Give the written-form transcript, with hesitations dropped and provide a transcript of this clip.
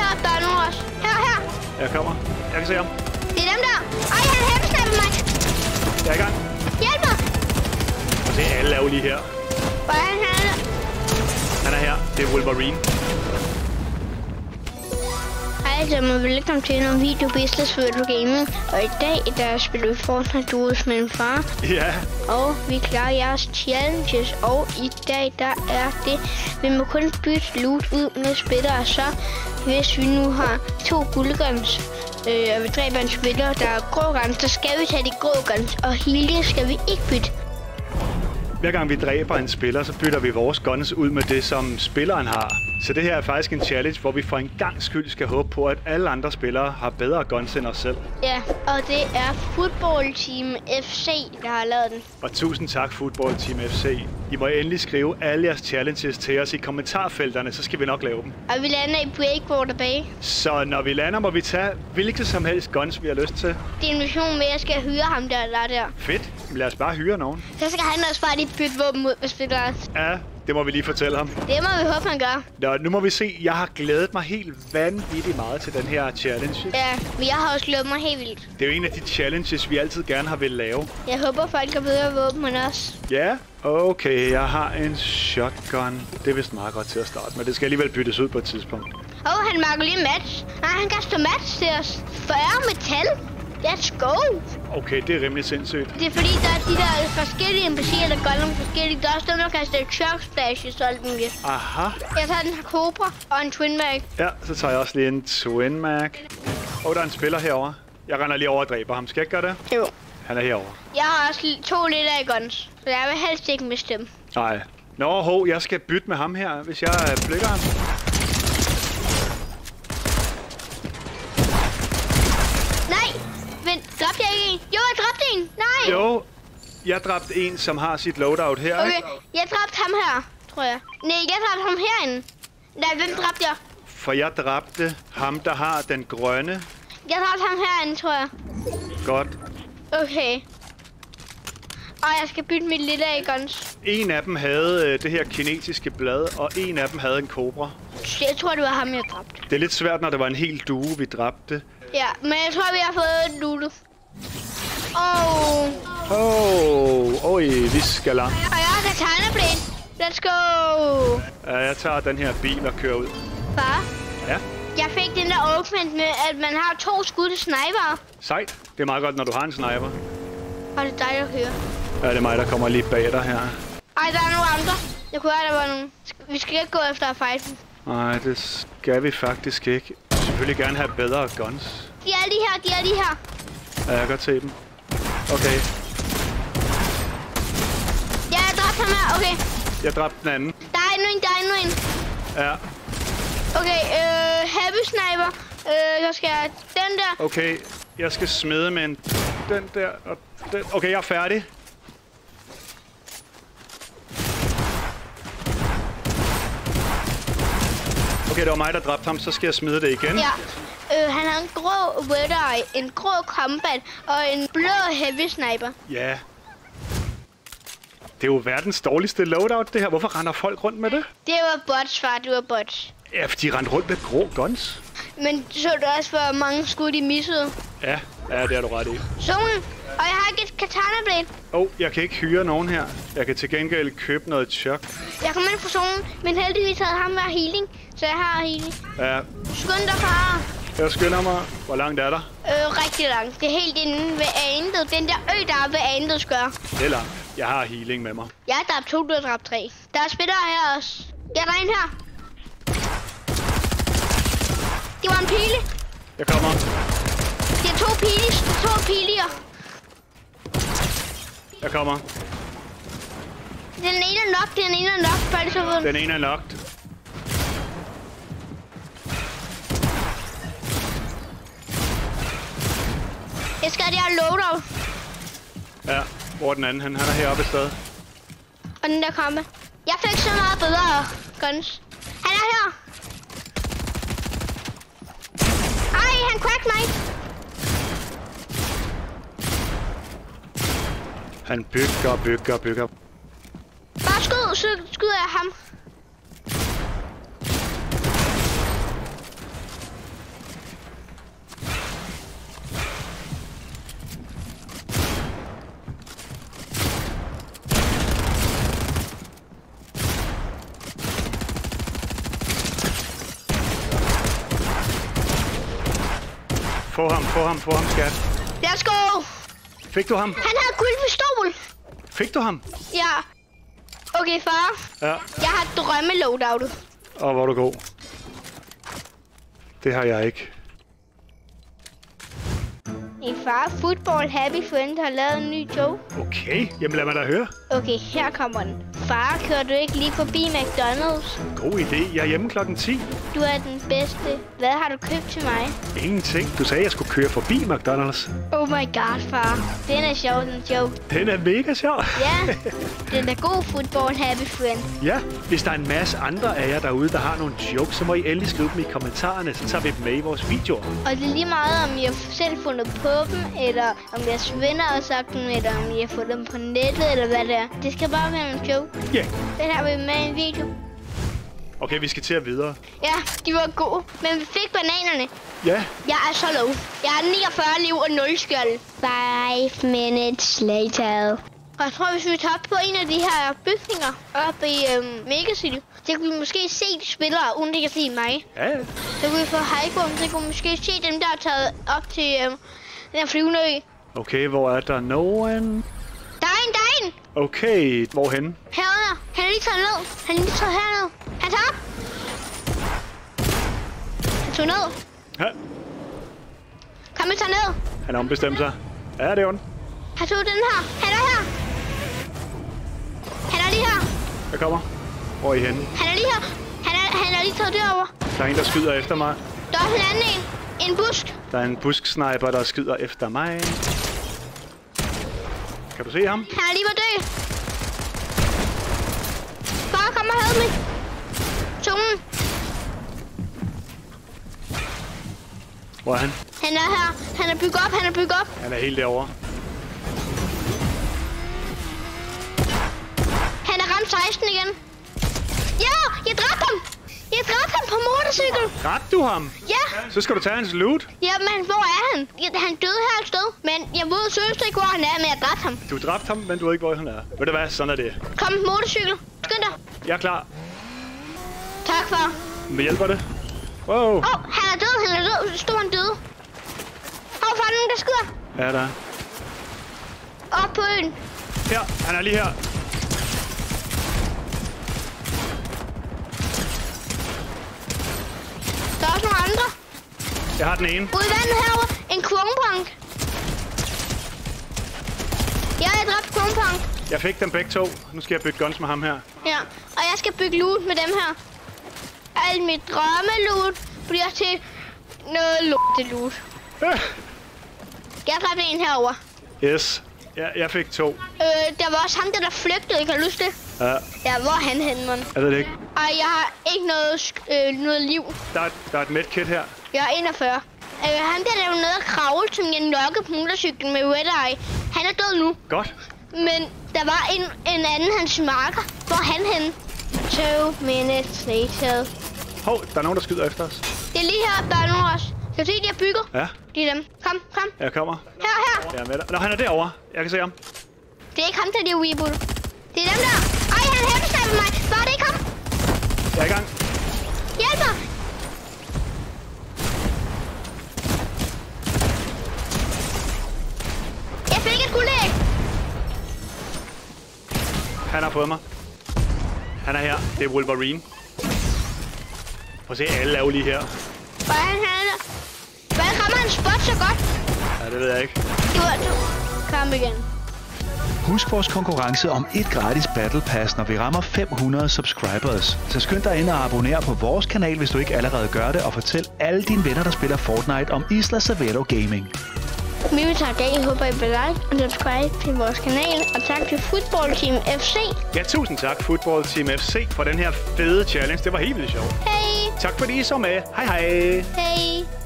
deroppe, der er nogen også. Her. Jeg kommer. Jeg kan se ham. Det er dem der. Ej, han heavy-snapper mig. Jeg er i gang. Hjælp mig. Og se, alle er jo lige her. Hvor er han henne? Han er her. Det er Wolverine. Hej, så må velkommen til en video Business Virtual Gaming. Og i dag, der spiller vi Fortnite Duos med min far. Ja. Og vi klarer jeres challenges. Og i dag, der er det, vi må kun bytte loot ud med spillere. Så hvis vi nu har 2 guldguns, og vi dræber en spiller, der er grå guns, så skal vi tage de grå guns. Og healing skal vi ikke bytte. Hver gang vi dræber en spiller, så bytter vi vores guns ud med det, som spilleren har. Så det her er faktisk en challenge, hvor vi for en gang skyld skal håbe på, at alle andre spillere har bedre guns end os selv. Ja, og det er Football Team FC, der har lavet den. Og tusind tak, Football Team FC. I må endelig skrive alle jeres challenges til os i kommentarfelterne, så skal vi nok lave dem. Og vi lander i Breakwater Bay. Så når vi lander, må vi tage hvilket som helst guns, vi har lyst til. Det er en mission med, at jeg skal hyre ham der. Fedt. Lad os bare hyre nogen. Så skal han også bare lige bytte våben ud med spillere. Ja, det må vi lige fortælle ham. Det må vi håbe, han gør. Nå, nu må vi se. Jeg har glædet mig helt vanvittigt meget til den her challenge. Ja, men jeg har også glædet mig helt vildt. Det er jo en af de challenges, vi altid gerne har vil lave. Jeg håber, folk har bedre våben end os. Ja, okay. Jeg har en shotgun. Det er vist meget godt til at starte, men det skal alligevel byttes ud på et tidspunkt. Han mangler lige match. Nej, han kaster match til os. 40 metal. Let's go. Okay, det er rimelig sindssygt. Det er fordi, der er de der forskellige NPC'er, der gør nogle forskellige. Der er også dem, der kaster chug splashes og alt muligt. Aha. Jeg tager den her Cobra og en Twin Mag. Ja, så tager jeg også lige en Twin Mag. Der er en spiller herovre. Jeg render lige over og dræber ham. Skal jeg gøre det? Jo. Han er herovre. Jeg har også 2 liter af guns, så jeg vil helst ikke miste dem. Nej. Nå, jeg skal bytte med ham her, hvis jeg flikker ham. Dræbte jeg ikke en? Jo, jeg dræbte en. Nej. Jo, jeg dræbte en, som har sit loadout her. Okay, jeg dræbte ham her, tror jeg. Nej, jeg dræbte ham herinde. Nej, hvem dræbte jeg? For jeg dræbte ham, der har den grønne. Jeg dræbte ham herinde, tror jeg. Godt. Okay. Og jeg skal bytte mit lille af guns. En af dem havde det her kinesiske blad, og en af dem havde en kobra. Jeg tror, det var ham, jeg dræbte. Det er lidt svært, når det var en hel due, vi dræbte. Ja, men jeg tror, vi har fået lootet. Vi skal langt. Og jeg har katana-blade. Let's go. Ja, jeg tager den her bil og kører ud. Far? Ja? Jeg fik den der augment med, at man har 2 skud til sniper. Sejt. Det er meget godt, når du har en sniper. Og det er dig, der kører. Ja, det er mig, der kommer lige bag dig her. Ej, der er nogle andre. Jeg kunne høre, der var nogen. Vi skal ikke gå efter at fight dem. Nej, det skal vi faktisk ikke. Jeg vil selvfølgelig gerne have bedre guns. De er lige her. Ja, jeg kan godt se dem. Okay. Ja, jeg dræbte ham her. Okay. Jeg dræbte den anden. Der er endnu en. Ja. Okay, heavy sniper. Så skal jeg den der. Okay, jeg skal smide med den der og den. Okay, jeg er færdig. Okay, det var mig, der dræbte ham. Så skal jeg smide det igen. Ja. Han har en grå red eye, en grå combat og en blå heavy sniper. Ja. Det er jo verdens dårligste loadout, det her. Hvorfor render folk rundt med det? Det var bots, far. Det var bots. Ja, for de rendte rundt med grå guns. Men så du også, hvor mange skud de missede? Ja, det har du ret i. Zonen. Og jeg har ikke et katana blade. Jeg kan ikke hyre nogen her. Jeg kan til gengæld købe noget chok. Jeg kommer ind på zonen, men heldigvis havde ham med healing, så jeg har healing. Ja. Skynd dig, far. Jeg skynder mig. Hvor langt er der? Rigtig langt. Det er helt inde ved andet. Den der der er ved andet skør. Det er langt. Jeg har healing med mig. Jeg har dræbt 2, du har dræbt 3. Der er spillere her også. Ja, der er en her. Det var en pile. Jeg kommer. Det er 2 pilier. Jeg kommer. Den ene er nok. Den ene er knocked. Jeg skal have det her loadout. Ja, hvor er den anden? Han er heroppe et sted. Og den der kampe. Jeg fik så meget bedre guns. Han er her. Ej, han cracked mig. Han bygger. Bare skyder jeg ham. Få ham, skat. Let's go! Fik du ham? Han har guldpistol. Fik du ham? Ja. Okay, far. Ja. Jeg har drømme-loadoutet. Og hvor er du god. Det har jeg ikke. En far, Football Happy Friend, har lavet en ny joke. Okay, jamen lad mig da høre. Okay, her kommer den. Far, kører du ikke lige forbi McDonald's? God idé. Jeg er hjemme klokken 10. Du er den bedste. Hvad har du købt til mig? Ingenting. Du sagde, jeg skulle køre forbi McDonald's. Oh my god, far. Den er sjov, den joke. Den er mega sjov. Ja, den er god, Football Happy Friend. Ja, hvis der er en masse andre af jer derude, der har nogle jokes, så må I endelig skrive dem i kommentarerne, så tager vi dem med i vores videoer. Og det er lige meget, om I har selv fundet på dem, eller om jeres venner har sagt dem, eller om I har fået dem på nettet, eller hvad det er. Det skal bare være en joke. Ja. Den har vi med i en video. Okay, vi skal til at videre. Ja, de var gode, men vi fik bananerne. Ja. Jeg er så low. Jeg har 49 liv og 0 skjold. 5 minutes later. Og jeg tror, hvis vi tager op på en af de her bygninger oppe i Megacity, så kunne vi måske se de spillere, uden de kan se mig. Ja. Så kunne vi få hype om, så kunne vi måske se dem, der er taget op til den her flyvende ø. Okay, hvor er der nogen? Der er en! Okay, hvorhenne? Herunder. Han er lige taget ned. Han er lige taget herned. Han tager op. Han tog ned. Ja. Kom, vi tager ned. Han har ombestemt sig. Ja, det er ondt. Han tog den her. Han er her. Han er lige her. Jeg kommer. Hvor er I henne? Han er lige her. Han er lige taget derovre. Der er en, der skyder efter mig. Der er også en anden en. En busk. Der er en busksniper, der skyder efter mig. Kan du se ham? Han er lige ved at dø. Far, kom og help mig. Tungen. Hvor er han? Han er her. Han er bygget op. Han er helt derovre. Han er ramt 16 igen. Ja, jeg dræbte ham. Jeg dræbte ham på motorcykel. Dræbte du ham? Ja. Så skal du tage hans loot. Ja, men hvor er han? Han døde her et sted. Men jeg ved seriøst ikke, hvor han er, men jeg dræbte ham. Du dræbte ham, men du ved ikke, hvor han er. Ved du hvad? Sådan er det. Kom, motorcykel. Skynd dig. Jeg er klar. Tak, far. Men hjælper det? Wow. Han er død. Stod han døde. For er der nogen, der skyder. Ja, der er. Op på øen. Her, han er lige her. Der er også nogle andre. Jeg har den ene. Ude i vandet herovre. En Kronpunk. Ja, jeg dræbte Kronpunk. Jeg fik dem begge to. Nu skal jeg bygge guns med ham her. Ja, og jeg skal bygge loot med dem her. Alt mit drømmeloot bliver til noget lorteloot. Jeg dræbte en herovre. Yes. Jeg fik 2. Der var også ham, der flygtede. Kan du huske det? Ja. Ja, hvor er han henne, man? Jeg ved det ikke. Og jeg har ikke noget liv. Der er et medkit her. Jeg er 41. Han der lavede noget at kravle, som jeg nokkede på motorcyklen med Red Eye. Han er død nu. Godt. Men der var en anden, hans marker. Hvor er han henne? 2 minutes later. Hov, der er nogen, der skyder efter os. Det er lige her, der er nogen også. Kan du se, de har bygget? Ja. Det er dem. Kom. Jeg kommer. Her. Jeg er med dig. Nå, han er derovre. Jeg kan se ham. Det er ikke ham, der er de reboot. Det er dem der. Ej, han heavy-sniper mig. Var det ikke ham? Jeg er i gang. Hjælp mig. Jeg fik et guldæg. Han har fået mig. Han er her. Det er Wolverine. Prøv at se, alle er jo lige her. Hvor er han her? Hvordan rammer han spot så godt? Ja, det ved jeg ikke. Det var du. Kom igen. Husk vores konkurrence om et gratis Battle Pass, når vi rammer 500 subscribers. Så skynd dig ind og abonner på vores kanal, hvis du ikke allerede gør det, og fortæl alle dine venner, der spiller Fortnite, om Isla Servero Gaming. Vi vil tage dag. Jeg håber, I vil like og subscribe til vores kanal. Og tak til Football Team FC. Ja, tusind tak, Football Team FC, for den her fede challenge. Det var helt vildt sjovt. Hej. Tak fordi I så med. Hej hej. Hej.